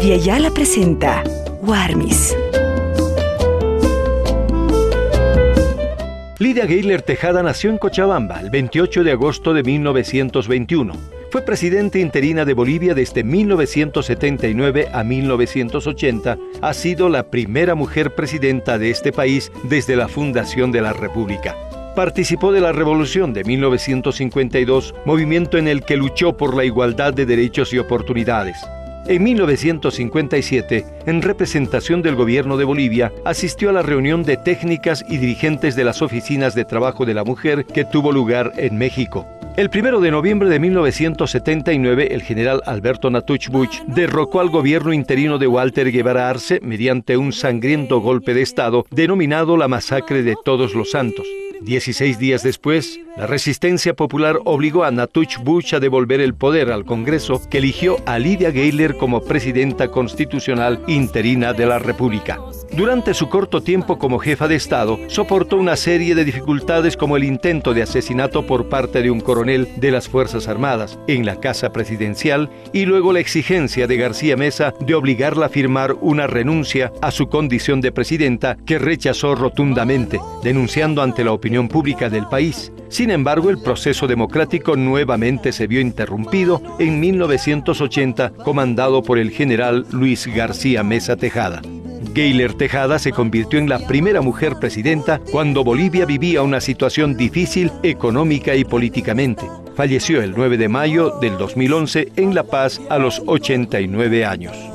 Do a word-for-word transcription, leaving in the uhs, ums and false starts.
Lidia Ayala presenta Warmis. Lidia Gayler Tejada nació en Cochabamba el veintiocho de agosto de mil novecientos veintiuno. Fue presidenta interina de Bolivia desde mil novecientos setenta y nueve a mil novecientos ochenta. Ha sido la primera mujer presidenta de este país desde la fundación de la República. Participó de la Revolución de mil novecientos cincuenta y dos, movimiento en el que luchó por la igualdad de derechos y oportunidades. En mil novecientos cincuenta y siete, en representación del gobierno de Bolivia, asistió a la reunión de técnicas y dirigentes de las oficinas de trabajo de la mujer que tuvo lugar en México. El primero de noviembre de mil novecientos setenta y nueve, el general Alberto Natusch Busch derrocó al gobierno interino de Walter Guevara Arce mediante un sangriento golpe de Estado denominado la Masacre de Todos los Santos. Dieciséis días después, la resistencia popular obligó a Natusch Busch a devolver el poder al Congreso, que eligió a Lidia Gayler como presidenta constitucional interina de la República. Durante su corto tiempo como jefa de Estado, soportó una serie de dificultades como el intento de asesinato por parte de un coronel de las Fuerzas Armadas en la Casa Presidencial y luego la exigencia de García Meza de obligarla a firmar una renuncia a su condición de presidenta, que rechazó rotundamente, denunciando ante la opinión pública del país. Sin embargo, el proceso democrático nuevamente se vio interrumpido en mil novecientos ochenta, comandado por el general Luis García Meza Tejada. Gayler Tejada se convirtió en la primera mujer presidenta cuando Bolivia vivía una situación difícil económica y políticamente. Falleció el nueve de mayo del dos mil once en La Paz a los ochenta y nueve años.